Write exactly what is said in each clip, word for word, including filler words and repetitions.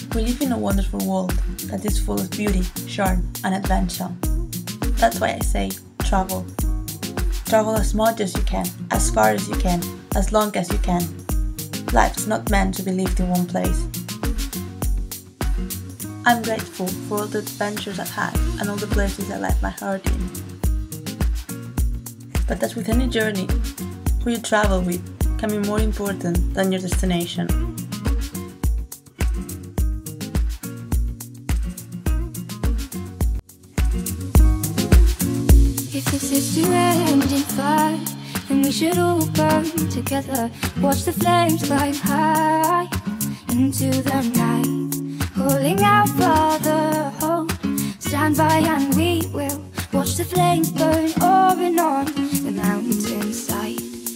We live in a wonderful world that is full of beauty, charm, and adventure. That's why I say travel. Travel as much as you can, as far as you can, as long as you can. Life's not meant to be lived in one place. I'm grateful for all the adventures I've had and all the places I let my heart in. But as with any journey, who you travel with can be more important than your destination. If this is to end in fire, then we should all burn together. Watch the flames climb high into the night, calling out Father, hold, stand by and we will watch the flames burn over and on the mountainside.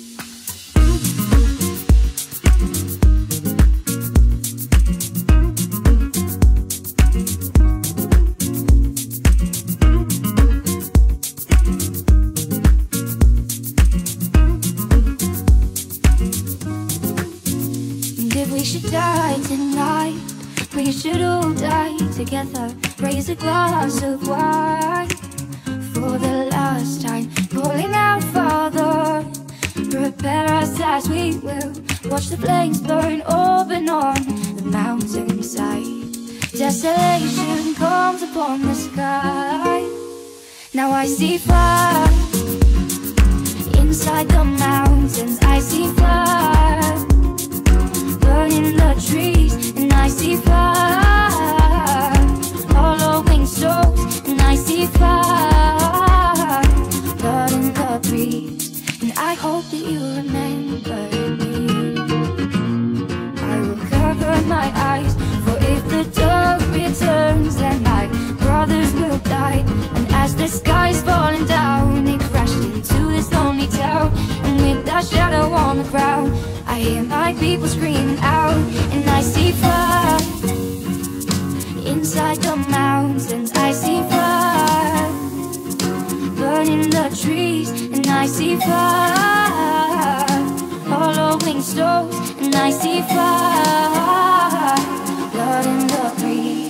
If we should die tonight, we should all die together. Raise a glass of wine for the last time, calling out Father, prepare us as we will watch the flames burn open on the mountainside. Desolation comes upon the sky. Now I see fire inside the mountains. I see fire burning the trees, and I see fire hollowing souls, and I see fire blood in the breeze. And I hope that you remember me. I will cover my eyes, for if the dark returns, then my brothers will die. And as the sky's falling down, they crashed into this lonely town, and with that shadow on the ground, I hear my people screaming out. And I see fire inside the mountains. I see fire burning the trees, and I see fire hollowing stones, and I see fire blood in the breeze.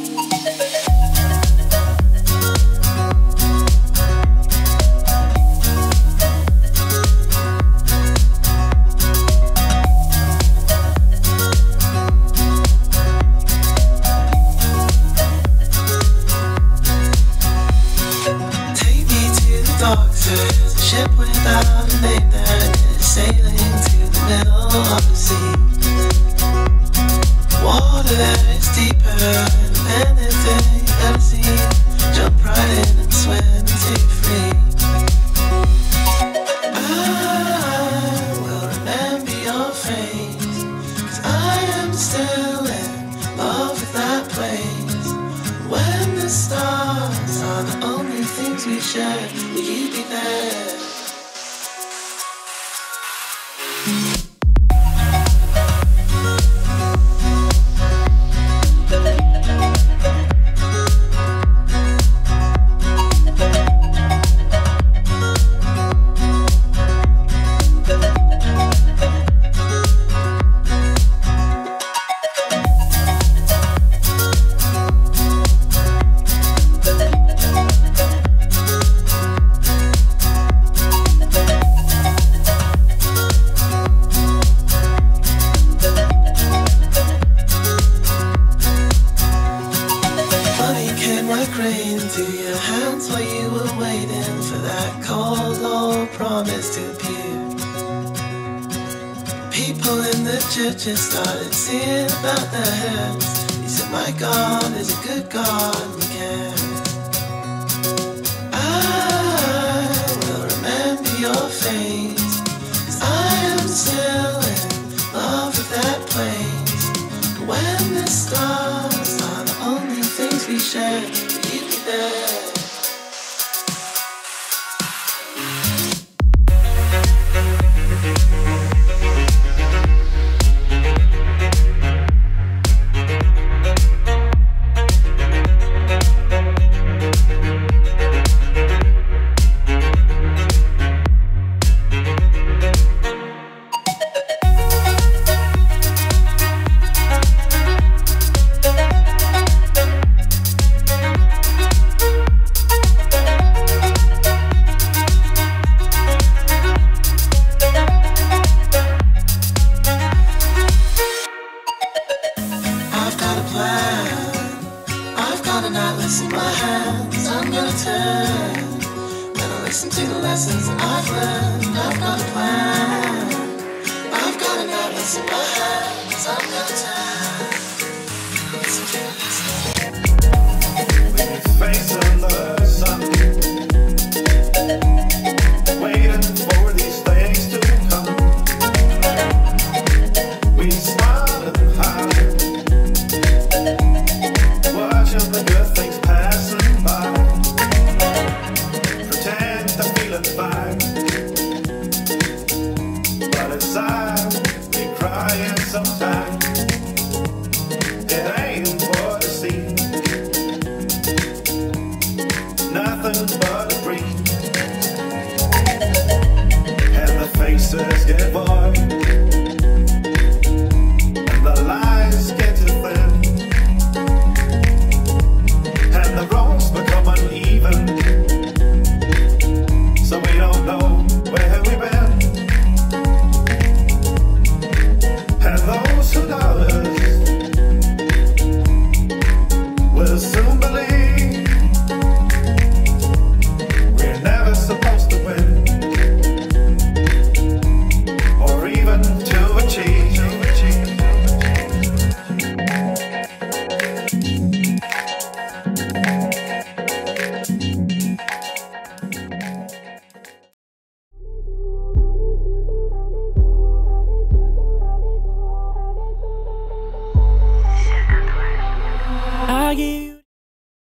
There's a ship without a name that is sailing to the middle of the sea. Water that is deeper than anything you've ever seen. Jump right in and swim until you're free. I will remember your face, 'cause I am still in love with that place. When the stars are the only things we share, will you be there? Into your hands while you were waiting for that cold old promise to appear. People in the churches started singing about their heads. He said, my God is a good God and he cares. I will remember your face, 'cause I am still in love with that place. When the stars are the only things we share, there. an atlas in my hands, I'm gonna turn. Gonna listen to the lessons that I've learned. I've got a plan. I've got an atlas in my hands, I'm gonna turn.